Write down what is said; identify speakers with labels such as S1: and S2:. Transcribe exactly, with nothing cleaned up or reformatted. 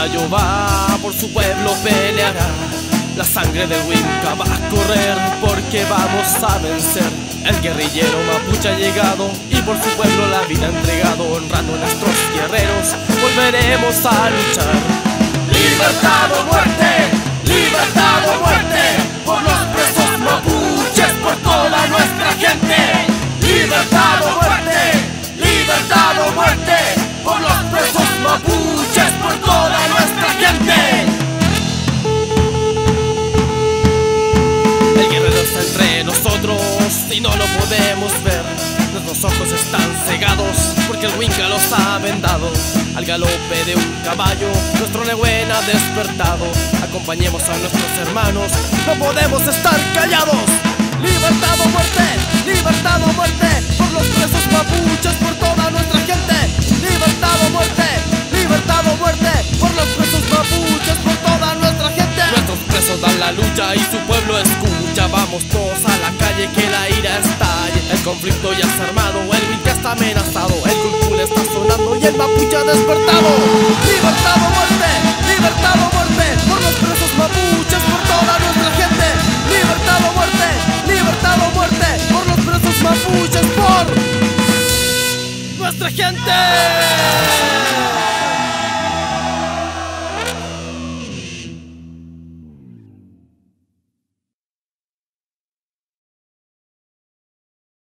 S1: caballo va, por su pueblo peleará. La sangre del Winca va a correr porque vamos a vencer. El guerrillero mapuche ha llegado y por su pueblo la vida ha entregado. Honrando a nuestros guerreros, volveremos a luchar.
S2: Libertad o muerte, libertad o muerte, por los presos mapuches, por toda nuestra gente. Libertad o muerte, libertad o muerte, por los presos mapuches, por toda nuestra gente.
S1: El guerrero está entre nosotros y no lo podemos ver. Nuestros ojos están cegados porque el Winca los ha vendado. Al galope de un caballo nuestro Nehuen ha despertado. Acompañemos a nuestros hermanos, no podemos estar callados. Libertad o muerte, libertad o muerte, por los presos mapuches, por toda nuestra gente. Libertad o muerte, libertad o muerte, por los presos mapuches, por toda nuestra gente. Nuestros presos dan la lucha y su pueblo escucha. Vamos todos a la calle que la ira estalle. El conflicto ya está armado, el Winca está amenazado, el culcul está sonando y el mapuche ha despertado. Libertad o muerte, libertad o muerte, por los presos mapuches, por toda nuestra gente. Libertad o muerte, libertad o muerte, por los presos mapuches, por nuestra gente.